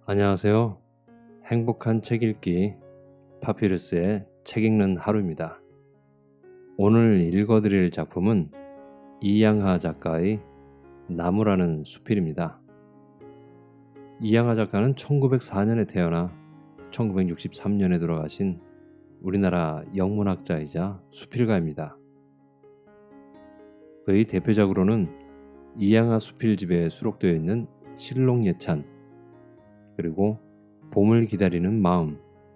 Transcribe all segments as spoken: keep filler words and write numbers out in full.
안녕하세요. 행복한 책 읽기 파피루스의 책 읽는 하루입니다. 오늘 읽어드릴 작품은 이양하 작가의 나무라는 수필입니다. 이양하 작가는 천구백사 년에 태어나 천구백육십삼 년에 돌아가신 우리나라 영문학자이자 수필가입니다. 그의 대표작으로는 이양하 수필집에 수록되어 있는 실록예찬, 그리고 봄을 기다리는 마음,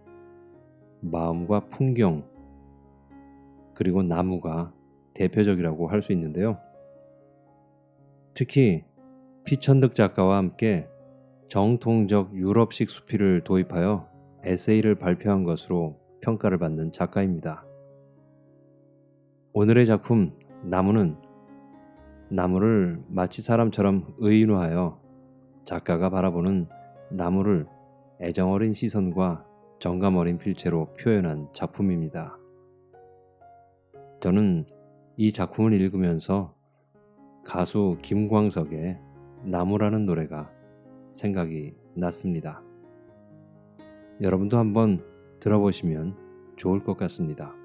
마음과 풍경, 그리고 나무가 대표적이라고 할 수 있는데요. 특히 피천득 작가와 함께 정통적 유럽식 수필을 도입하여 에세이를 발표한 것으로 평가를 받는 작가입니다. 오늘의 작품 나무는 나무를 마치 사람처럼 의인화하여 작가가 바라보는 나무를 애정어린 시선과 정감어린 필체로 표현한 작품입니다. 저는 이 작품을 읽으면서 가수 김광석의 나무라는 노래가 생각이 났습니다. 여러분도 한번 들어보시면 좋을 것 같습니다.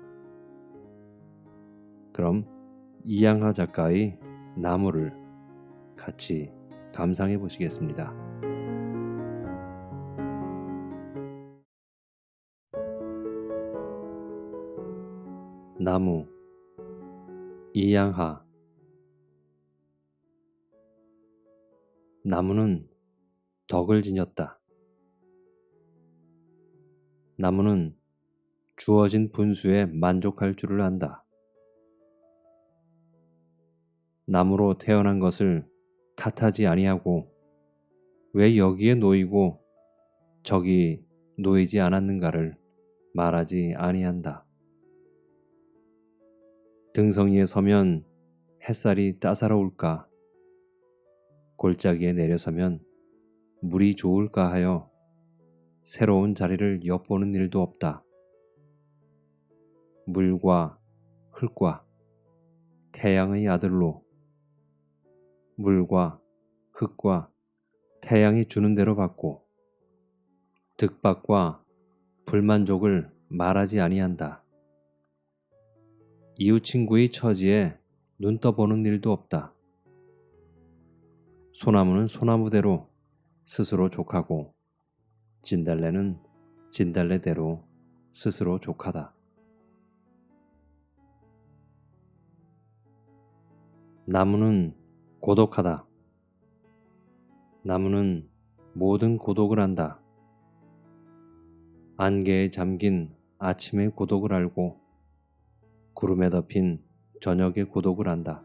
그럼 이양하 작가의 나무를 같이 감상해 보시겠습니다. 나무, 이양하. 나무는 덕을 지녔다. 나무는 주어진 분수에 만족할 줄을 안다. 나무로 태어난 것을 탓하지 아니하고 왜 여기에 놓이고 저기 놓이지 않았는가를 말하지 아니한다. 등성이에 서면 햇살이 따사로울까, 골짜기에 내려서면 물이 좋을까 하여 새로운 자리를 엿보는 일도 없다. 물과 흙과 태양의 아들로 물과 흙과 태양이 주는 대로 받고 득박과 불만족을 말하지 아니한다. 이웃 친구의 처지에 눈 떠보는 일도 없다. 소나무는 소나무대로 스스로 족하고 진달래는 진달래대로 스스로 족하다. 나무는 고독하다. 나무는 모든 고독을 안다. 안개에 잠긴 아침의 고독을 알고 구름에 덮인 저녁의 고독을 안다.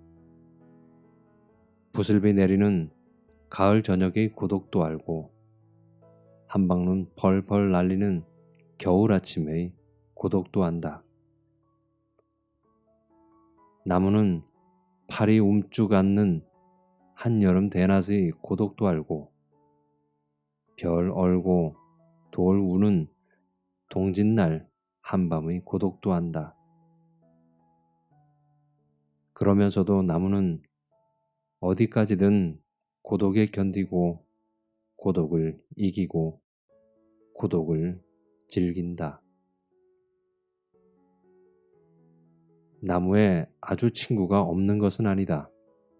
부슬비 내리는 가을 저녁의 고독도 알고 한방눈 벌벌 날리는 겨울 아침의 고독도 안다. 나무는 팔이 움쭉 앉는 한여름 대낮의 고독도 알고 별 얼고 돌 우는 동짓날 한밤의 고독도 안다. 그러면서도 나무는 어디까지든 고독에 견디고 고독을 이기고 고독을 즐긴다. 나무에 아주 친구가 없는 것은 아니다.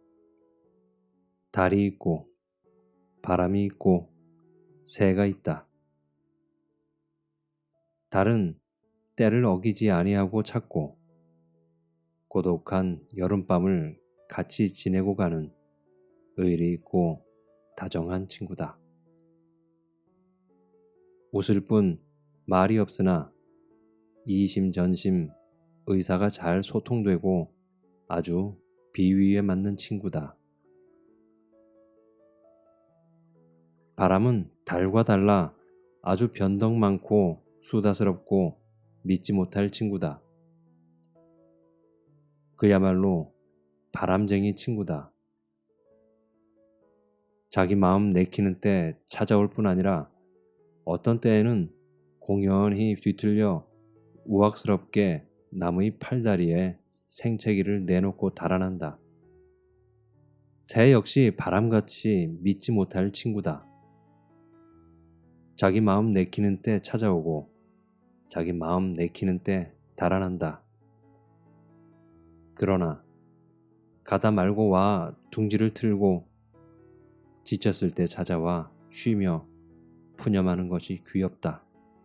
달이 있고 바람이 있고 새가 있다. 달은 때를 어기지 아니하고 찾고 고독한 여름밤을 같이 지내고 가는 의리 있고 다정한 친구다. 웃을 뿐 말이 없으나 이심전심 의사가 잘 소통되고 아주 비위에 맞는 친구다. 바람은 달과 달라 아주 변덕 많고 수다스럽고 믿지 못할 친구다. 그야말로 바람쟁이 친구다. 자기 마음 내키는 때 찾아올 뿐 아니라 어떤 때에는 공연히 뒤틀려 우악스럽게 나무의 팔다리에 생채기를 내놓고 달아난다. 새 역시 바람같이 믿지 못할 친구다. 자기 마음 내키는 때 찾아오고 자기 마음 내키는 때 달아난다. 그러나 가다 말고 와 둥지를 틀고 지쳤을 때 찾아와 쉬며 푸념하는 것이 귀엽다.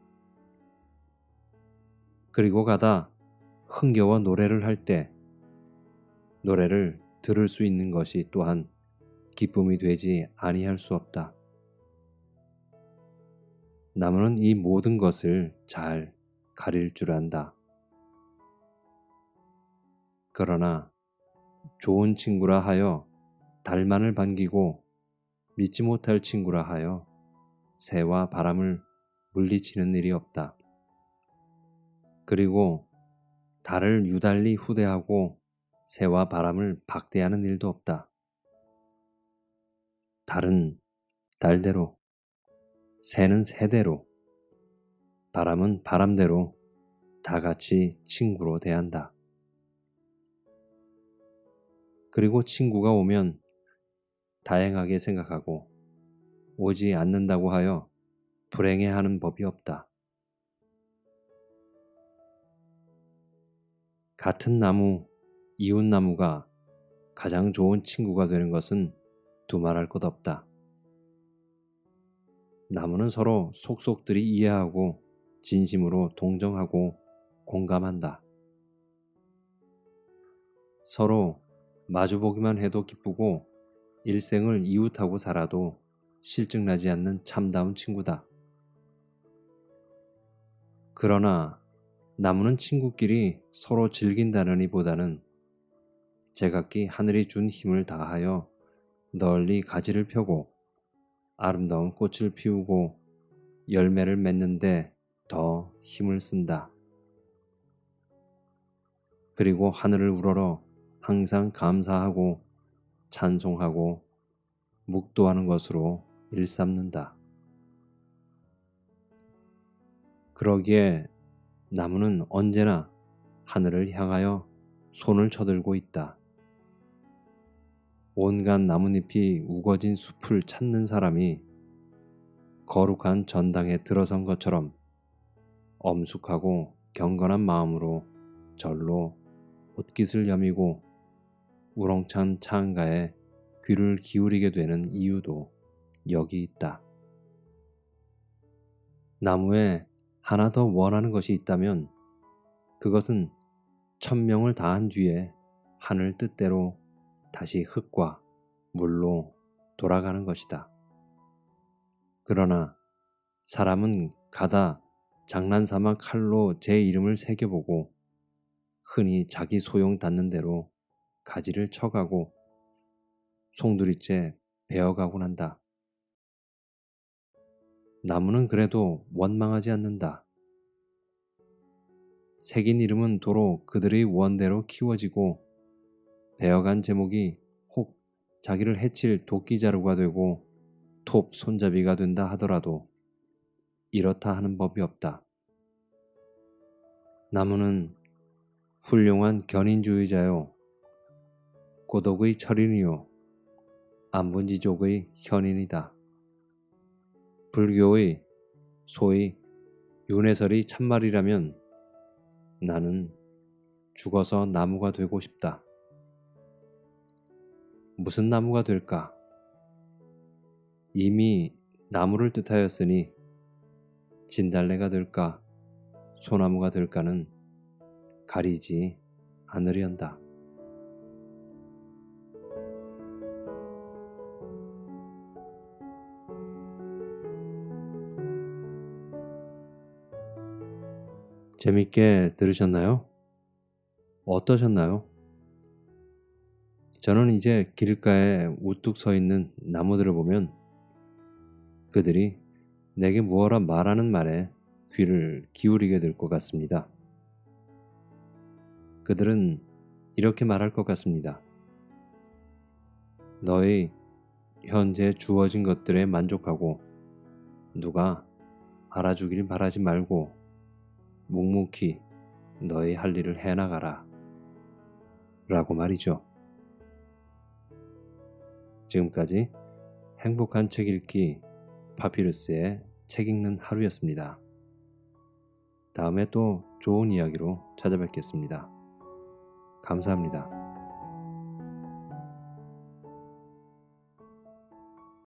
그리고 가다 흥겨워 노래를 할 때 노래를 들을 수 있는 것이 또한 기쁨이 되지 아니할 수 없다. 나무는 이 모든 것을 잘 가릴 줄 안다. 그러나 좋은 친구라 하여 달만을 반기고 믿지 못할 친구라 하여 새와 바람을 물리치는 일이 없다. 그리고 달을 유달리 후대하고 새와 바람을 박대하는 일도 없다. 달은 달대로, 새는 새대로, 바람은 바람대로 다 같이 친구로 대한다. 그리고 친구가 오면 다양하게 생각하고 오지 않는다고 하여 불행해하는 법이 없다. 같은 나무, 이웃나무가 가장 좋은 친구가 되는 것은 두말할 것 없다. 나무는 서로 속속들이 이해하고 진심으로 동정하고 공감한다. 서로 마주보기만 해도 기쁘고 일생을 이웃하고 살아도 실증나지 않는 참다운 친구다. 그러나 나무는 친구끼리 서로 즐긴다느니 보다는 제각기 하늘이 준 힘을 다하여 널리 가지를 펴고 아름다운 꽃을 피우고 열매를 맺는데 더 힘을 쓴다. 그리고 하늘을 우러러 항상 감사하고 찬송하고 묵도하는 것으로 일삼는다. 그러기에 나무는 언제나 하늘을 향하여 손을 쳐들고 있다. 온갖 나뭇잎이 우거진 숲을 찾는 사람이 거룩한 전당에 들어선 것처럼 엄숙하고 경건한 마음으로 절로 옷깃을 여미고 우렁찬 창가에 귀를 기울이게 되는 이유도 여기 있다. 나무에 하나 더 원하는 것이 있다면 그것은 천명을 다한 뒤에 하늘 뜻대로 다시 흙과 물로 돌아가는 것이다. 그러나 사람은 가다 장난삼아 칼로 제 이름을 새겨보고 흔히 자기 소용 닿는 대로 가지를 쳐가고 송두리째 베어가곤 한다. 나무는 그래도 원망하지 않는다. 새긴 이름은 도로 그들의 원대로 키워지고 베어간 제목이 혹 자기를 해칠 도끼자루가 되고 톱 손잡이가 된다 하더라도 이렇다 하는 법이 없다. 나무는 훌륭한 견인주의자요, 고독의 철인이요, 안분지족의 현인이다. 불교의 소위 윤회설이 참말이라면 나는 죽어서 나무가 되고 싶다. 무슨 나무가 될까? 이미 나무를 뜻하였으니 진달래가 될까, 소나무가 될까는 가리지 않으련다. 재밌게 들으셨나요? 어떠셨나요? 저는 이제 길가에 우뚝 서 있는 나무들을 보면 그들이 내게 무어라 말하는 말에 귀를 기울이게 될 것 같습니다. 그들은 이렇게 말할 것 같습니다. 너의 현재 주어진 것들에 만족하고 누가 알아주길 바라지 말고 묵묵히 너의 할 일을 해나가라 라고 말이죠. 지금까지 행복한 책 읽기 파피루스의 책 읽는 하루였습니다. 다음에 또 좋은 이야기로 찾아뵙겠습니다. 감사합니다.